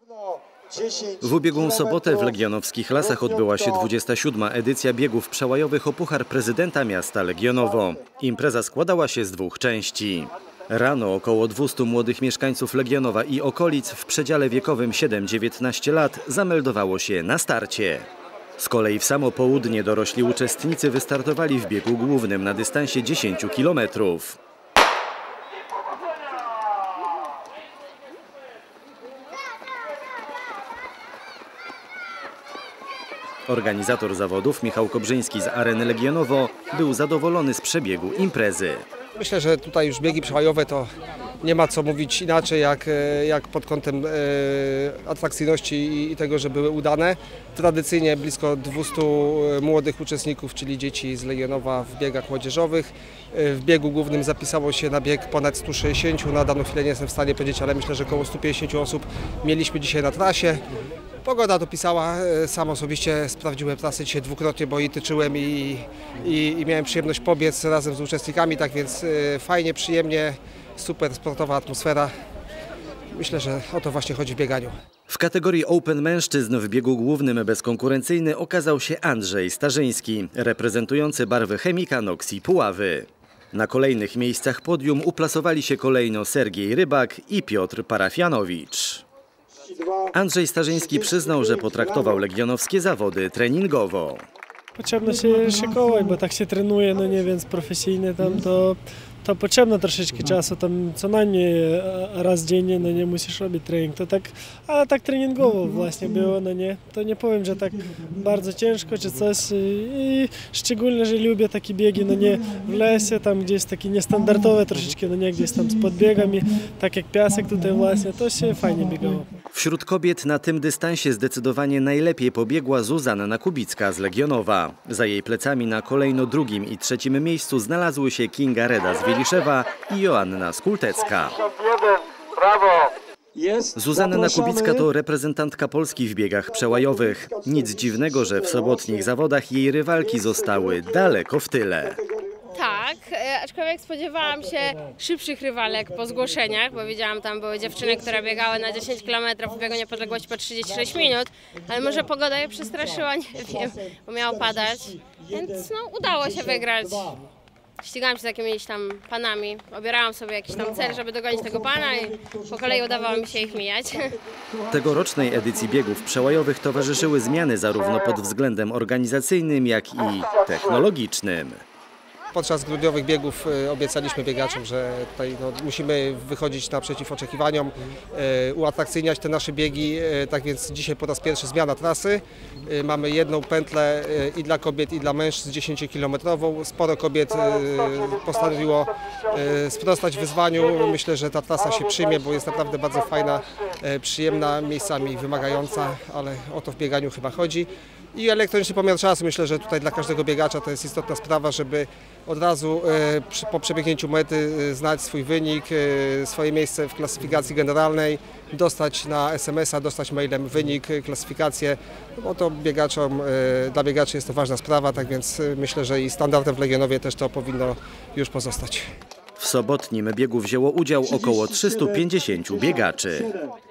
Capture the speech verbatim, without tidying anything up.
W ubiegłą sobotę w Legionowskich Lasach odbyła się dwudziesta siódma edycja biegów przełajowych o Puchar Prezydenta Miasta Legionowo. Impreza składała się z dwóch części. Rano około dwustu młodych mieszkańców Legionowa i okolic w przedziale wiekowym siedem do dziewiętnastu lat zameldowało się na starcie. Z kolei w samo południe dorośli uczestnicy wystartowali w biegu głównym na dystansie dziesięciu kilometrów. Organizator zawodów Michał Kobrzyński z Areny Legionowo był zadowolony z przebiegu imprezy. Myślę, że tutaj już biegi przełajowe to nie ma co mówić inaczej jak, jak pod kątem e, atrakcyjności i tego, że były udane. Tradycyjnie blisko dwustu młodych uczestników, czyli dzieci z Legionowa w biegach młodzieżowych. W biegu głównym zapisało się na bieg ponad stu sześćdziesięciu, na daną chwilę nie jestem w stanie powiedzieć, ale myślę, że około stu pięćdziesięciu osób mieliśmy dzisiaj na trasie. Pogoda dopisała, sam osobiście sprawdziłem trasę dzisiaj dwukrotnie, bo i tyczyłem i, i, i miałem przyjemność pobiec razem z uczestnikami, tak więc fajnie, przyjemnie, super sportowa atmosfera. Myślę, że o to właśnie chodzi w bieganiu. W kategorii Open mężczyzn w biegu głównym bezkonkurencyjny okazał się Andrzej Starzyński, reprezentujący barwy Chemika Noxi Puławy. Na kolejnych miejscach podium uplasowali się kolejno Sergiej Rybak i Piotr Parafianowicz. Andrzej Starzyński przyznał, że potraktował legionowskie zawody treningowo. Potrzebno się szykować, bo tak się trenuje, no nie, więc profesjonalnie tam to, to potrzebno troszeczkę czasu, tam co najmniej raz dziennie, no nie musisz robić trening, to tak, ale tak treningowo właśnie było, no nie, to nie powiem, że tak bardzo ciężko czy coś i szczególnie, że lubię takie biegi, no nie w lesie, tam gdzieś takie niestandardowe troszeczkę, no nie gdzieś tam z podbiegami, tak jak piasek tutaj właśnie, to się fajnie biegało. Wśród kobiet na tym dystansie zdecydowanie najlepiej pobiegła Zuzanna Kubicka z Legionowa. Za jej plecami na kolejno drugim i trzecim miejscu znalazły się Kinga Reda z Wieliszewa i Joanna Skultecka. Zuzanna Kubicka to reprezentantka Polski w biegach przełajowych. Nic dziwnego, że w sobotnich zawodach jej rywalki zostały daleko w tyle. Tak, aczkolwiek spodziewałam się szybszych rywalek po zgłoszeniach, bo widziałam, tam były dziewczyny, które biegały na dziesięć kilometrów w biegu niepodległości po trzydzieści sześć minut, ale może pogoda je przestraszyła, nie wiem, bo miało padać, więc no, udało się wygrać. Ścigałam się z jakimiś tam panami, obierałam sobie jakiś tam cel, żeby dogonić tego pana i po kolei udawało mi się ich mijać. Tegorocznej edycji biegów przełajowych towarzyszyły zmiany zarówno pod względem organizacyjnym, jak i technologicznym. Podczas grudniowych biegów obiecaliśmy biegaczom, że tutaj no, musimy wychodzić naprzeciw oczekiwaniom, e, uatrakcyjniać te nasze biegi, e, tak więc dzisiaj po raz pierwszy zmiana trasy. E, mamy jedną pętlę e, i dla kobiet, i dla mężczyzn dziesięciokilometrową. Sporo kobiet e, postanowiło e, sprostać wyzwaniu. Myślę, że ta trasa się przyjmie, bo jest naprawdę bardzo fajna, e, przyjemna, miejscami wymagająca, ale o to w bieganiu chyba chodzi. I elektroniczny pomiar czasu, myślę, że tutaj dla każdego biegacza to jest istotna sprawa, żeby od razu e, przy, po przebiegnięciu mety e, znać swój wynik, e, swoje miejsce w klasyfikacji generalnej, dostać na es em es a, dostać mailem wynik, e, klasyfikację, bo to biegaczom, e, dla biegaczy jest to ważna sprawa, tak więc e, myślę, że i standardem w Legionowie też to powinno już pozostać. W sobotnim biegu wzięło udział około trzystu pięćdziesięciu biegaczy.